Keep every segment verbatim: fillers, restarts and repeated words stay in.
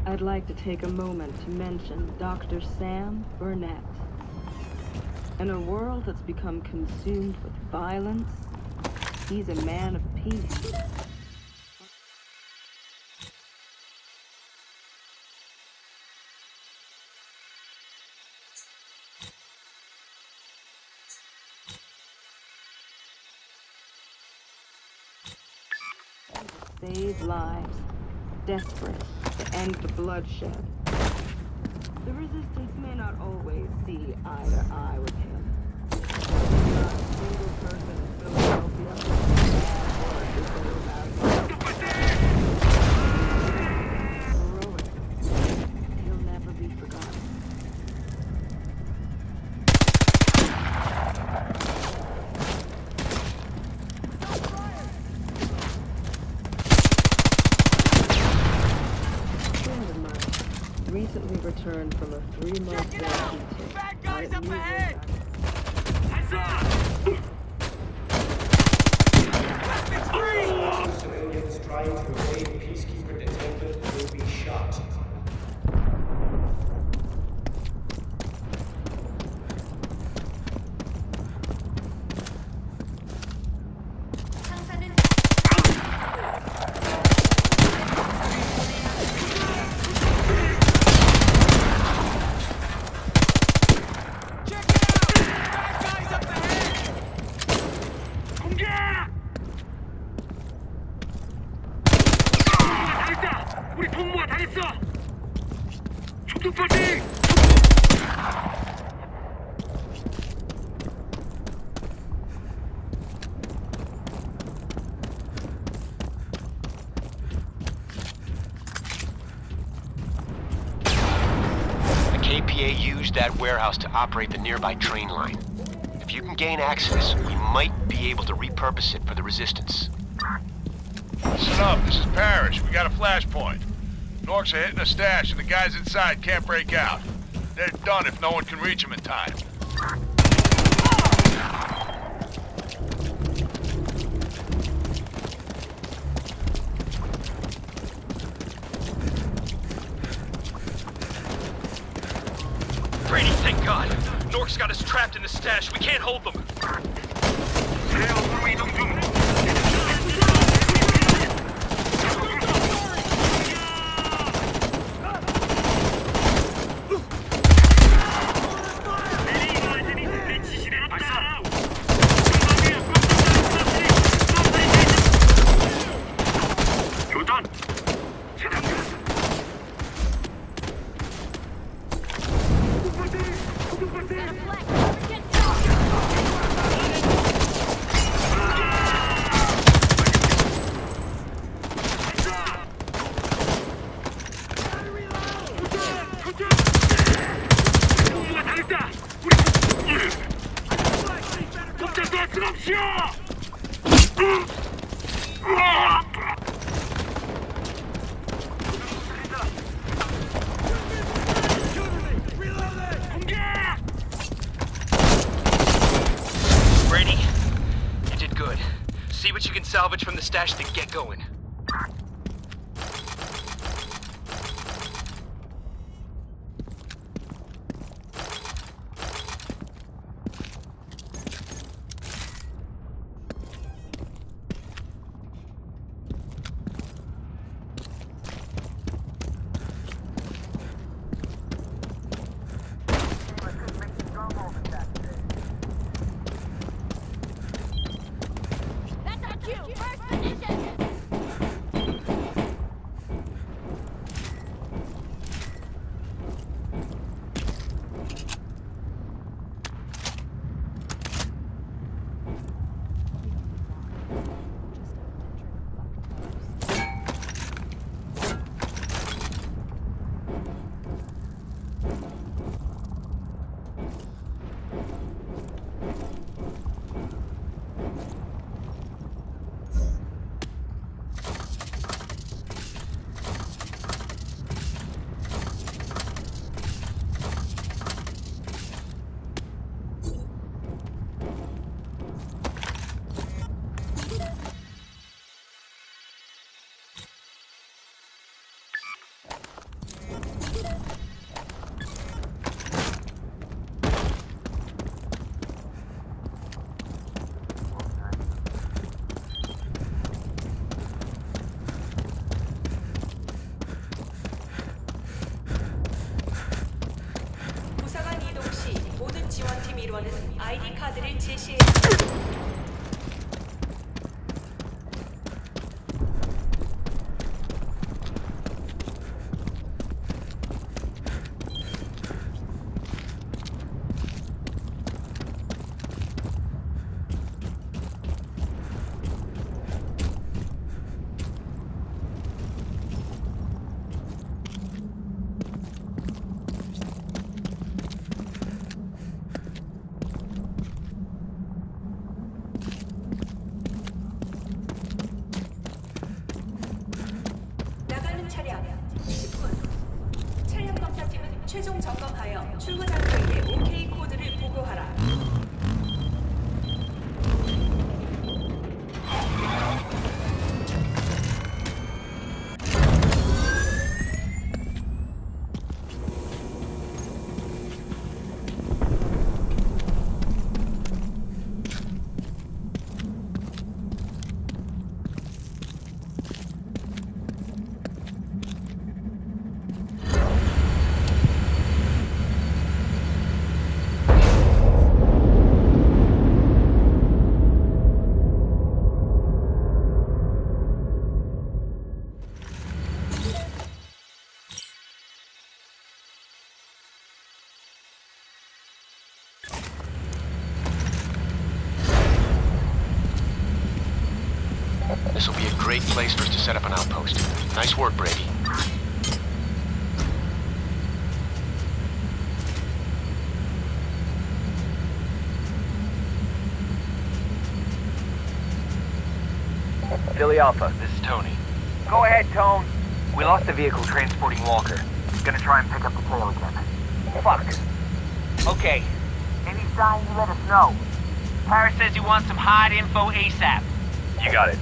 I'd like to take a moment to mention Doctor Sam Burnett. In a world that's become consumed with violence, he's a man of peace. Save lives, desperate to end the bloodshed. The Resistance may not always see eye to eye with him. Not a single person in Philadelphia has bad word to say about him. Heroic. He'll never be forgotten. Recently returned from a three-month vacation. Bad guys up ahead! Civilians trying to evade peacekeeper detainment will be shot. K P A used that warehouse to operate the nearby train line. If you can gain access, we might be able to repurpose it for the Resistance. Listen up, this is Parrish. We got a flashpoint. Norks are hitting a stash and the guys inside can't break out. They're done if no one can reach them in time. Brady, thank God. Nork's got us trapped in the stash. We can't hold them. Brady, you did good. See what you can salvage from the stash to get going. 아이디 카드를 제시해. 나가는 차량 십 분. 차량 검사팀은 최종 점검하여 출구 장소에게 오케이 코드를 보고하라. This will be a great place for us to set up an outpost. Nice work, Brady. Philly Alpha, this is Tony. Go ahead, Tone. We lost the vehicle transporting Walker. Gonna try and pick up the tail again. Fuck. Okay. Any sign, you let us know. Paris says he wants some hot info ASAP. You got it.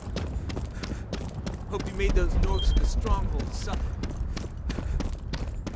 Hope you made those Norks in the stronghold suffer.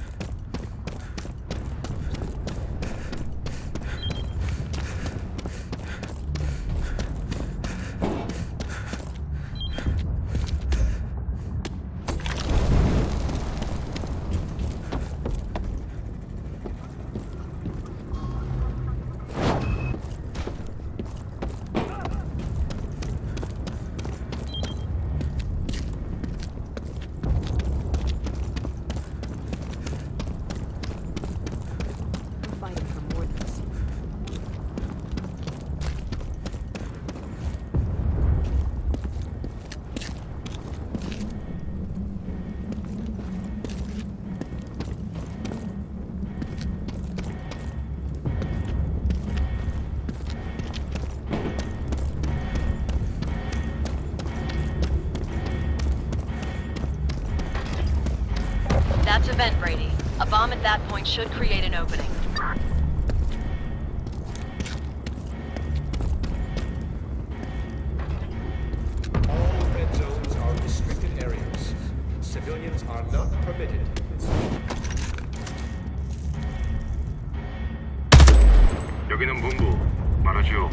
bomb at that point should create an opening. All red zones are restricted areas. Civilians are not permitted. 여기는 본부. 말하시오.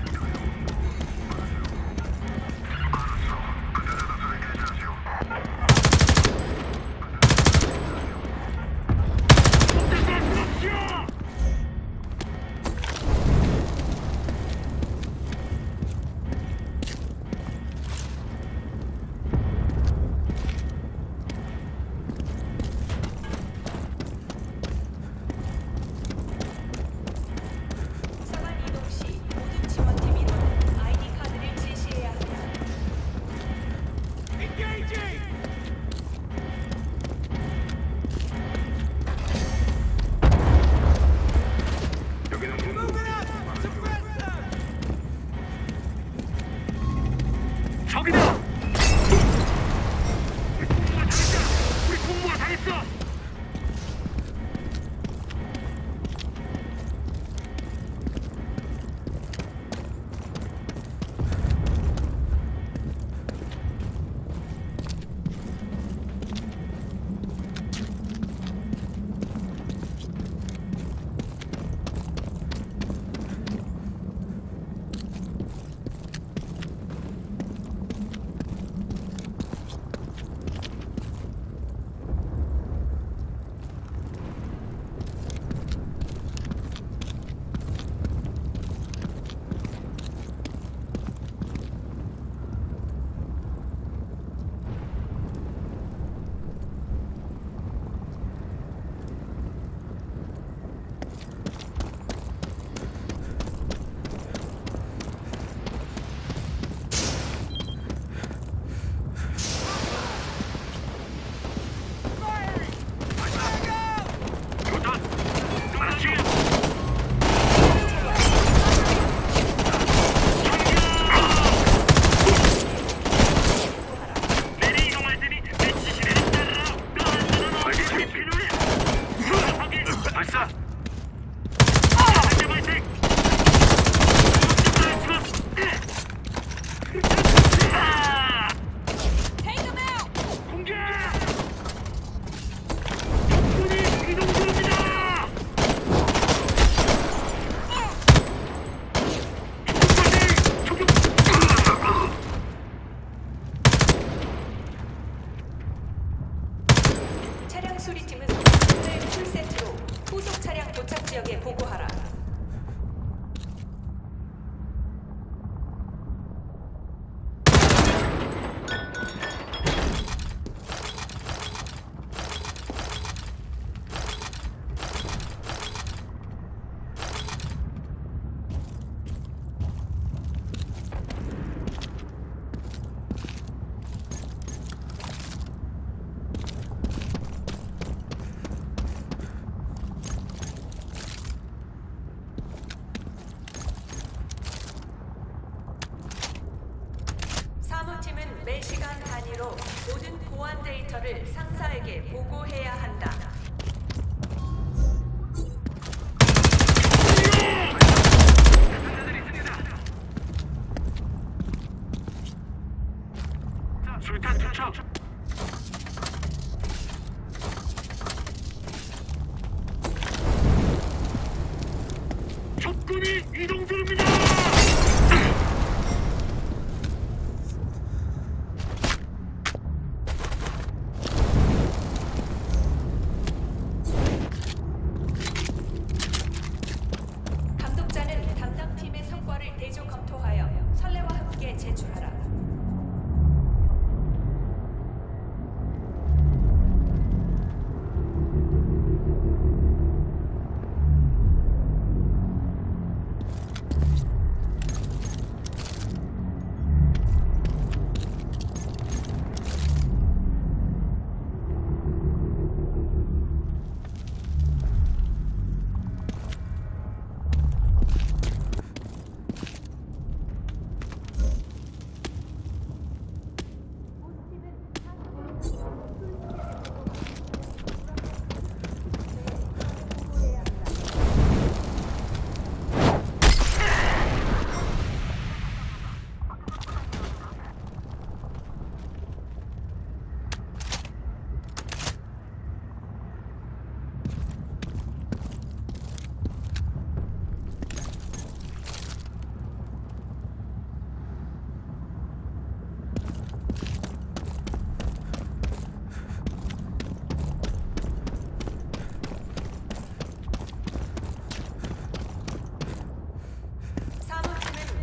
부사관 이동 시 모든 지원팀 인원은 아이디 카드를 제시해야 합니다. 여기는 본부. 적이다! 우리 공무원 다 했어! 교전! 말하시오! 내리 이동할 테니 내 지시를 따르라! 알겠습니다. 필요해! 확인! 발사! 현재 발생! 공격! 적군이 이동 중입니다! 차량 수리팀은 오늘 풀세트로 후속 차량 도착 지역에 보고하라. 사무팀은 매시간 단위로 모든 보안 데이터를 상사에게 보고해야 한다. 술탄 투척! 적군이 이동 중입니다!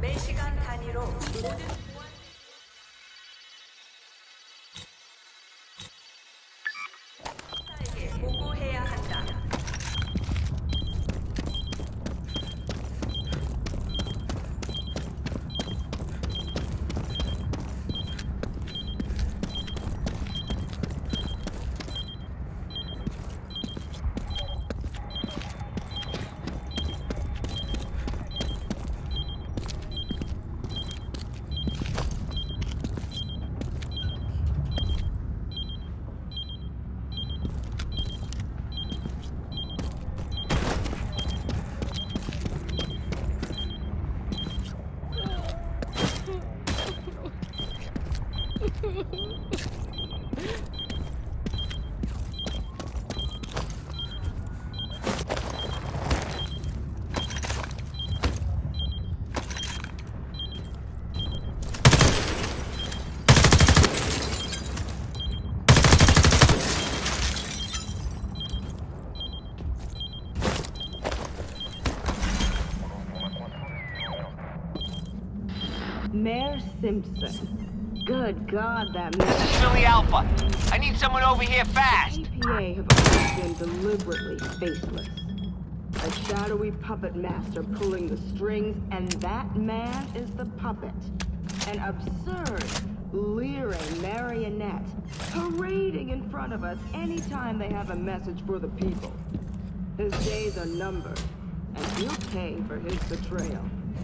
네 시간 단위로 모든 보안 사에게 보고해야 한다. Mayor Simpson. Good God, that man. This is Philly Alpha. I need someone over here fast. The A P A have always been deliberately faceless. A shadowy puppet master pulling the strings, and that man is the puppet. An absurd, leering marionette parading in front of us anytime they have a message for the people. His days are numbered, and he'll pay for his betrayal.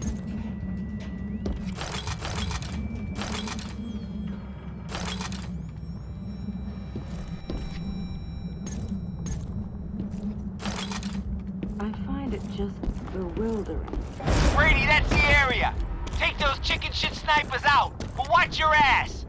I find it just bewildering. Brady, that's the area. Take those chicken shit snipers out, but watch your ass.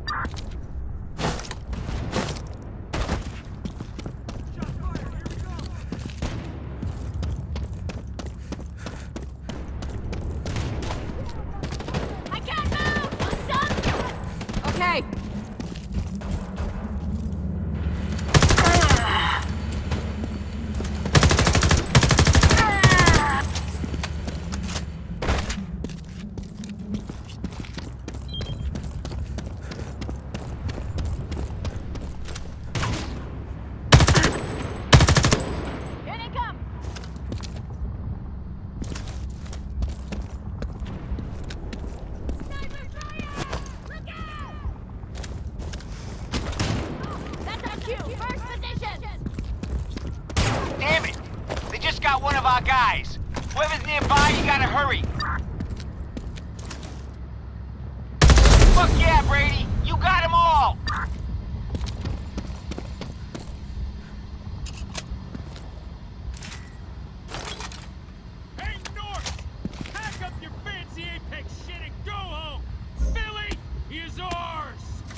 I can't move! Okay. Damn it! They just got one of our guys. Whoever's nearby, you gotta hurry. Fuck yeah, Brady! You got them all! Hey, North! Pack up your fancy Apex shit and go home! Philly is ours!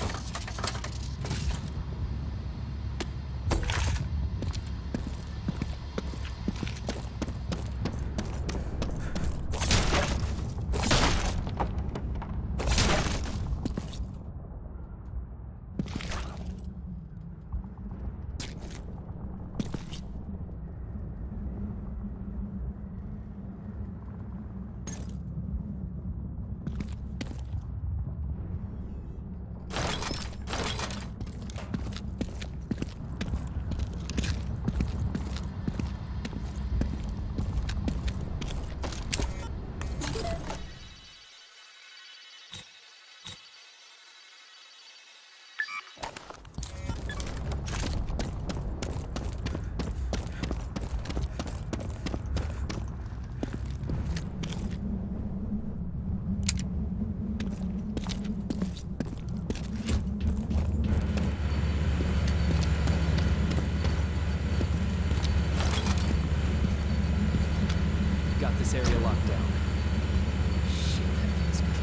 Got this area locked down. Shit, that feels good.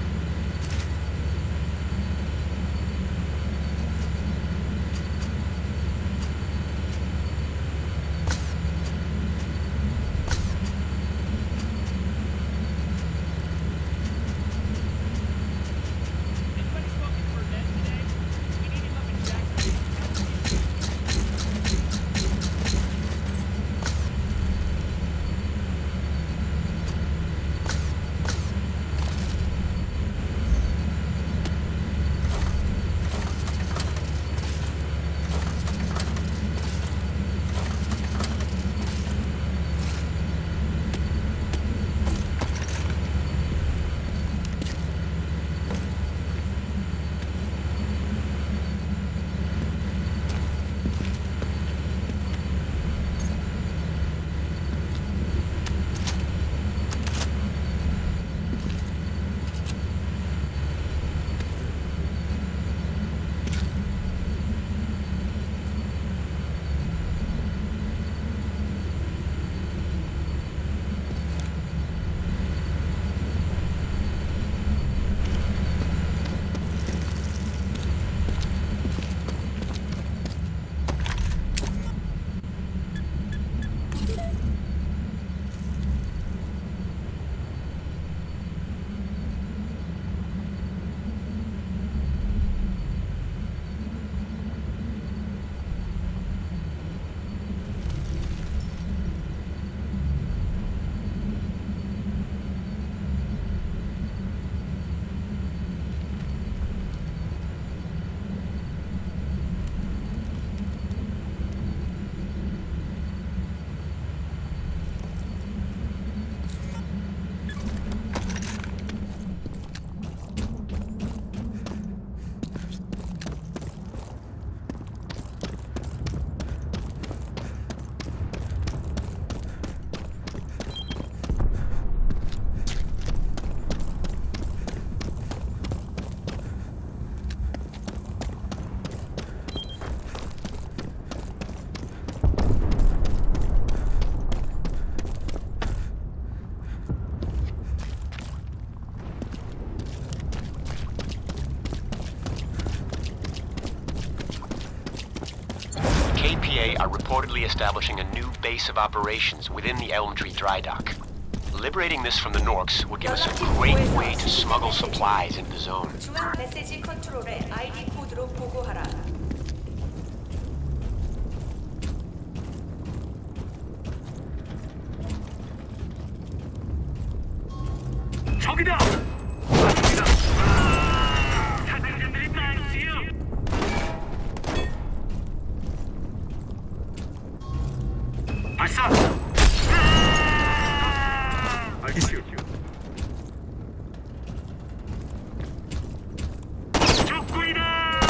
Anybody spoken for Ned today? We need him up in Jackson. P A are reportedly establishing a new base of operations within the Elm Tree dry dock. Liberating this from the Norks would give us a great way to smuggle supplies into the zone. 중앙 메시지 컨트롤에 아이디 코드로 보고하라. 저기다! 맞습니다. 아, 사상자들이 많지요. 발사! 아! 알겠지요. 적군이다!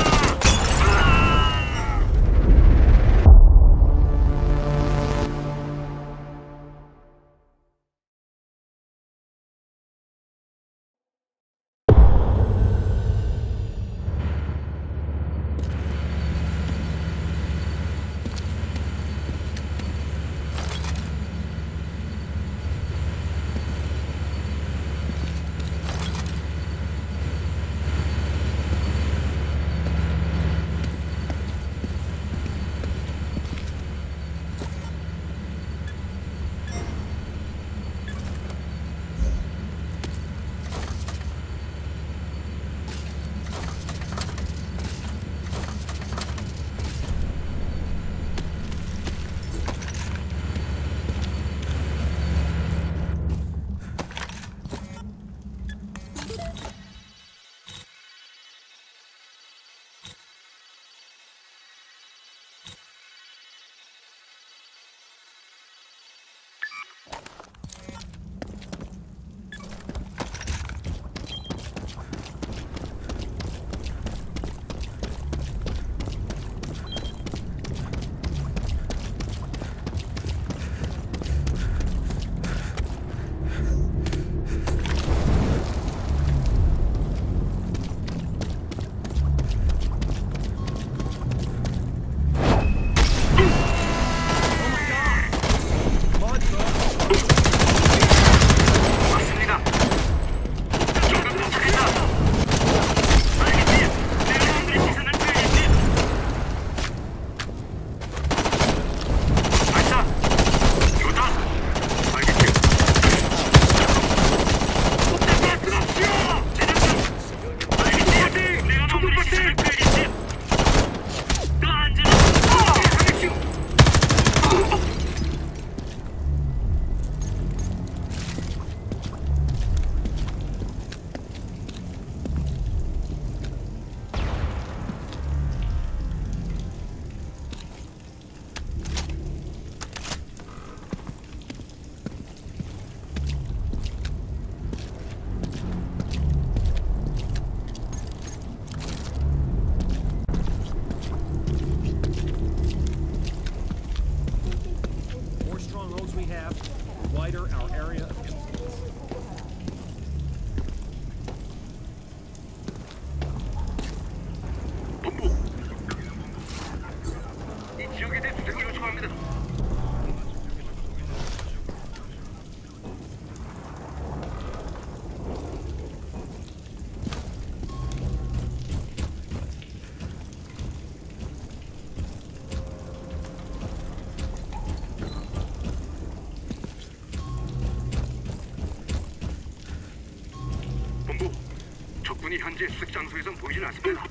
적군이 현재 습 장소에선 보이진 않습니다.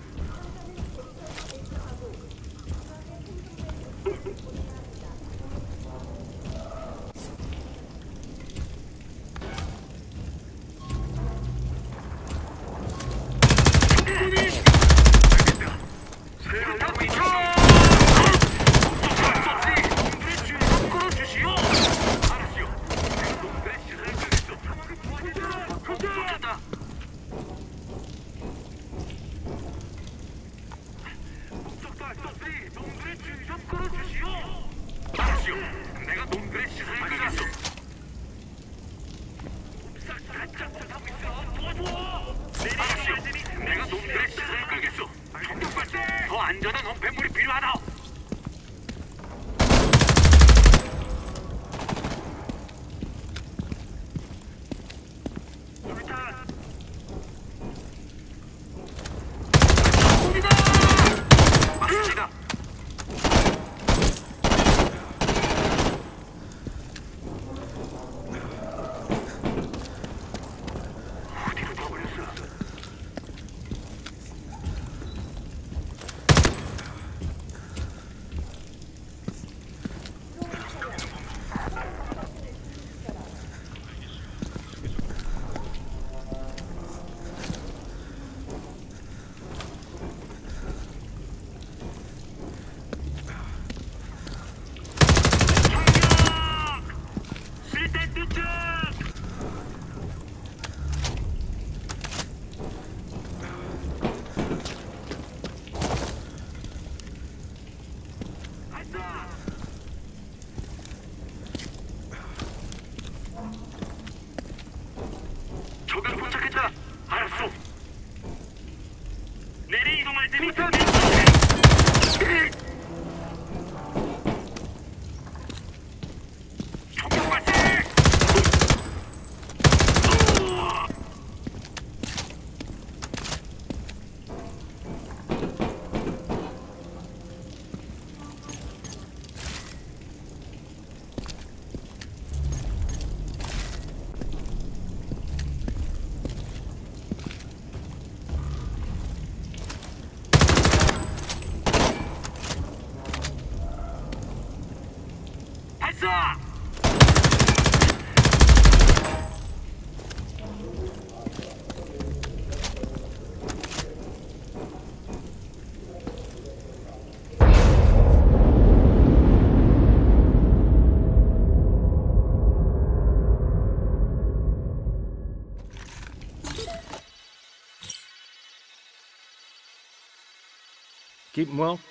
Keep him well?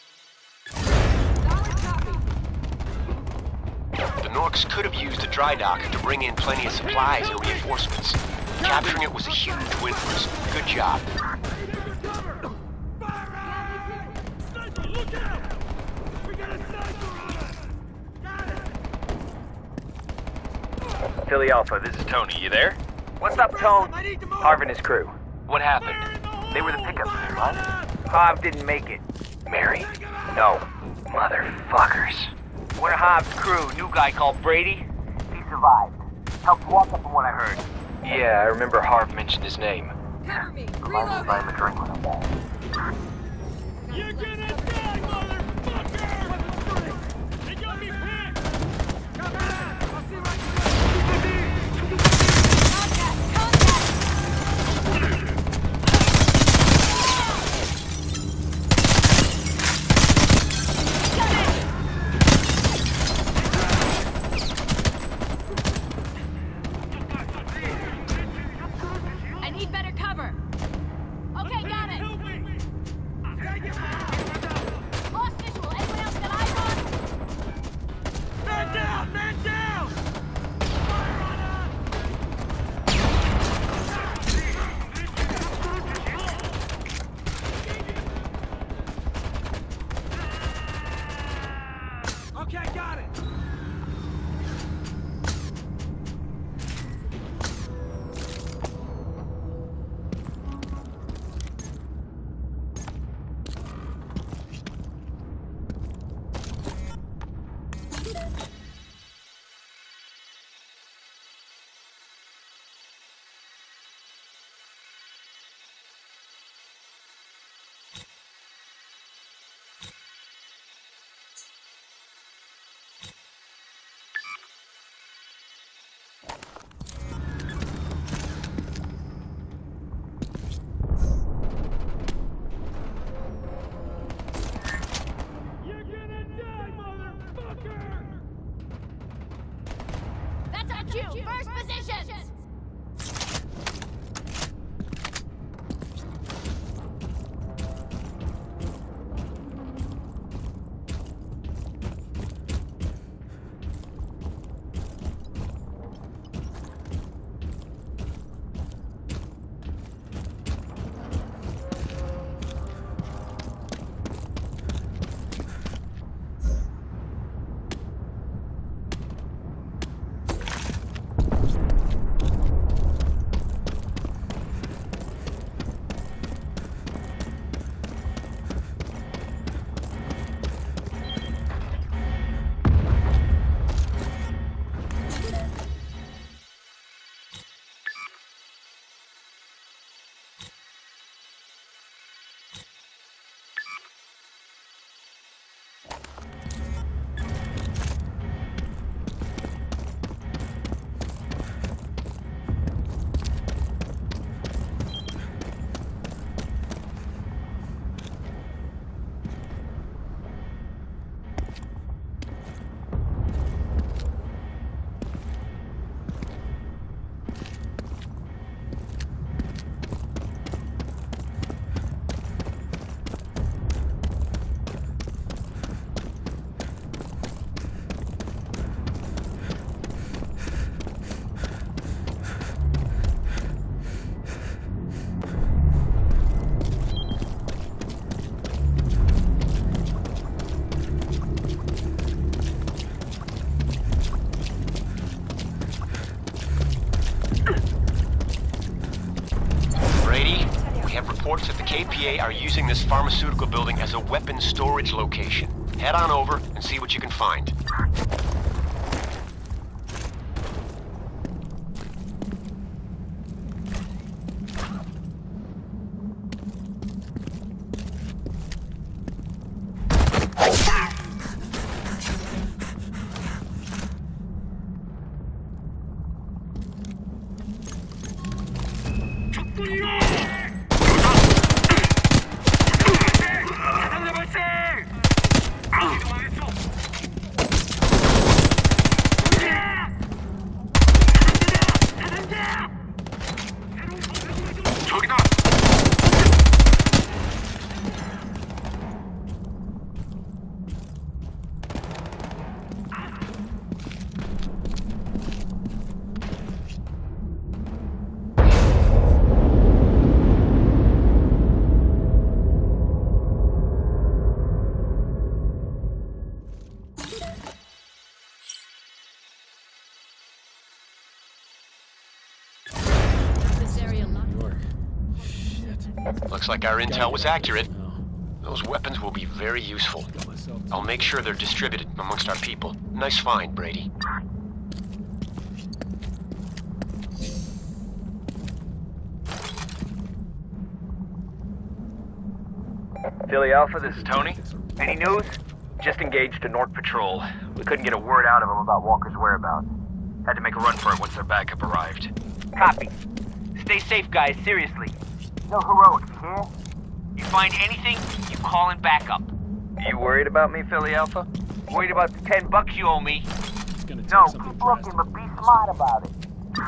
The Norks could have used a dry dock to bring in plenty of supplies and reinforcements. Capturing it was a huge win for us. Good job. Look out! We got a sniper on us! Got it! Philly Alpha, this is Tony. You there? What's up, Tone? Harv and his crew. What happened? They were the pickup team, huh? Harv didn't make it. Mary? No. Motherfuckers. One of Harv's crew, new guy called Brady. He survived. Helped walk up from what I heard. Yeah, I remember Harv mentioned his name. Cover me. Reminds me buy him a drink when I'm back. You're gonna die, motherfucker! They got me picked! Come on! I'll see what I can do! Contact! Contact! I need better cover. Okay, got it. Help me! Take it! Lost visual. Anyone else got eyes on? Man down! Man down! Fire on us! Okay, got it! You're gonna die, motherfucker! That's our cue. First positions. reports that the K P A are using this pharmaceutical building as a weapons storage location. Head on over and see what you can find. area locked New York. Shit. Looks like our intel was accurate. No. Those weapons will be very useful. Got myself I'll make sure they're distributed amongst our people. Nice find, Brady. Philly Alpha, this is Tony. Any news? Just engaged a North Patrol. We couldn't get a word out of them about Walker's whereabouts. Had to make a run for it once their backup arrived. Copy. Stay safe, guys, seriously. No heroics, you hear? You find anything, you call in backup. You worried about me, Philly Alpha? Worried about the ten bucks you owe me? It's gonna take No, something keep looking, drastic. but be smart about it.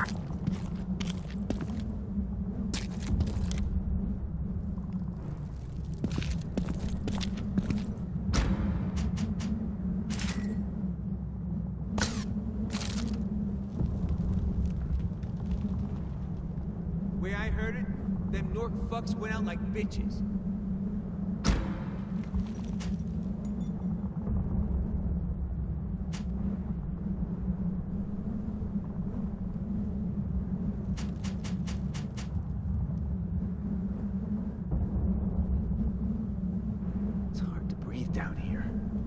Way I heard it, them Nork fucks went out like bitches. It's hard to breathe down here.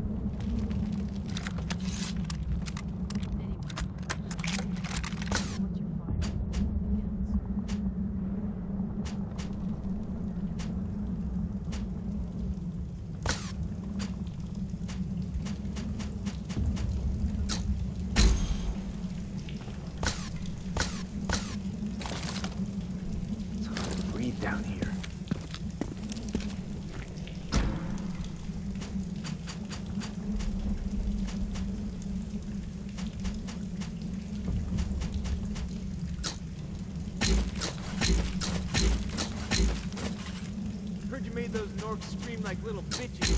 It's hard to breathe down here. Heard you made those Norks scream like little bitches.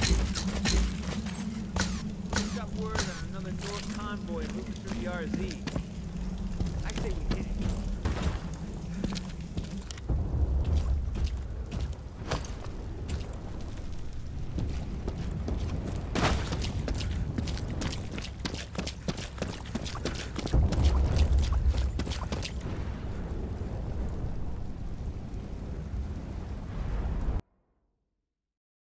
Got word on another Nork convoy moving through the R Z.